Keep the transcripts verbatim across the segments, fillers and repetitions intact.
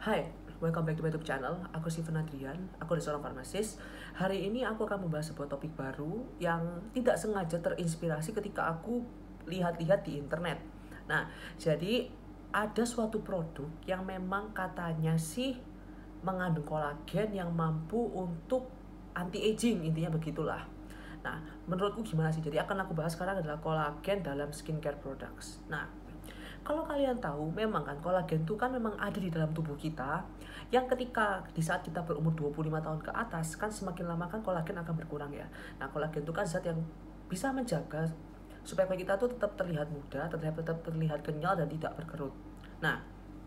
Hai, welcome back to my YouTube channel. Aku Steven Adrian, aku adalah seorang farmasis. Hari ini aku akan membahas sebuah topik baru yang tidak sengaja terinspirasi ketika aku lihat-lihat di internet. Nah, jadi ada suatu produk yang memang katanya sih mengandung kolagen yang mampu untuk anti-aging, intinya begitulah. Nah, menurutku gimana sih? Jadi akan aku bahas sekarang adalah kolagen dalam skincare products. Nah, kalau kalian tahu, memang kan kolagen itu kan memang ada di dalam tubuh kita, yang ketika di saat kita berumur dua puluh lima tahun ke atas, kan semakin lama kan kolagen akan berkurang ya. Nah, kolagen itu kan zat yang bisa menjaga supaya kita tuh tetap terlihat muda, tetap, tetap terlihat kenyal dan tidak berkerut. Nah,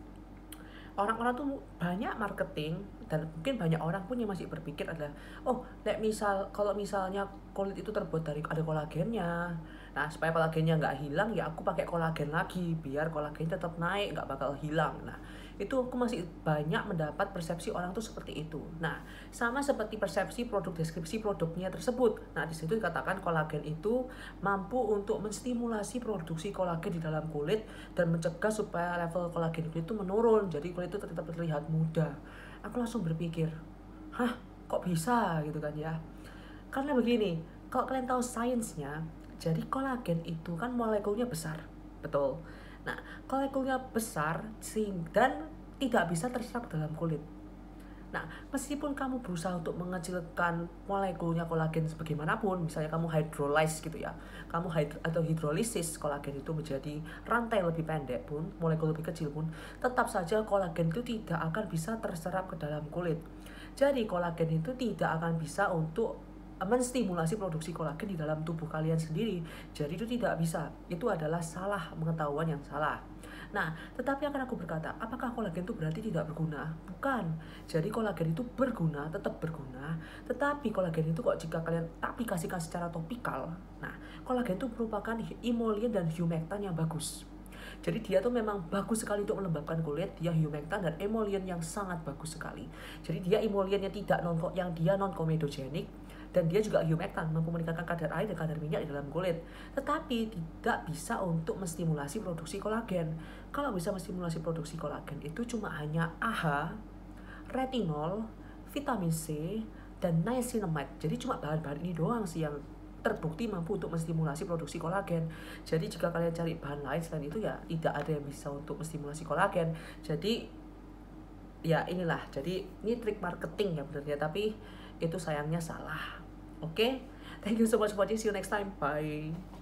orang-orang tuh banyak marketing dan mungkin banyak orang pun yang masih berpikir adalah oh, nek misal kalau misalnya kulit itu terbuat dari ada kolagennya, nah supaya kolagennya nggak hilang ya aku pakai kolagen lagi biar kolagen tetap naik, nggak bakal hilang. Nah, itu aku masih banyak mendapat persepsi orang tuh seperti itu. Nah, sama seperti persepsi produk deskripsi produknya tersebut. Nah, di situ dikatakan kolagen itu mampu untuk menstimulasi produksi kolagen di dalam kulit dan mencegah supaya level kolagen kulit itu menurun, jadi kulit itu tetap terlihat muda. Aku langsung berpikir, hah, kok bisa gitu kan ya? Karena begini, kalau kalian tahu sainsnya, jadi kolagen itu kan molekulnya besar, betul. Nah, molekulnya besar dan tidak bisa terserap dalam kulit. Nah, meskipun kamu berusaha untuk mengecilkan molekulnya kolagen sebagaimanapun, misalnya kamu hydrolyze gitu ya, kamu hid atau hidrolisis kolagen itu menjadi rantai lebih pendek pun, molekul lebih kecil pun, tetap saja kolagen itu tidak akan bisa terserap ke dalam kulit. Jadi kolagen itu tidak akan bisa untuk menstimulasi produksi kolagen di dalam tubuh kalian sendiri. Jadi itu tidak bisa. Itu adalah salah pengetahuan yang salah. Nah, tetapi akan aku berkata, apakah kolagen itu berarti tidak berguna? Bukan. Jadi kolagen itu berguna, tetap berguna. Tetapi kolagen itu kok jika kalian aplikasikan secara topikal, nah, kolagen itu merupakan emollient dan humectant yang bagus. Jadi dia tuh memang bagus sekali untuk melembabkan kulit, dia humectant dan emollient yang sangat bagus sekali. Jadi dia emollientnya tidak non yang dia non komedogenik, dan dia juga humectant, mampu meningkatkan kadar air dan kadar minyak di dalam kulit, tetapi tidak bisa untuk menstimulasi produksi kolagen. Kalau bisa menstimulasi produksi kolagen itu cuma hanya A H A, retinol, vitamin C, dan niacinamide. Jadi cuma bahan-bahan ini doang sih yang terbukti mampu untuk menstimulasi produksi kolagen. Jadi jika kalian cari bahan lain selain itu ya tidak ada yang bisa untuk menstimulasi kolagen. Jadi ya inilah, jadi ini trik marketing ya benernya, tapi itu sayangnya salah. Oke, okay? Thank you so much for watching. See you next time. Bye.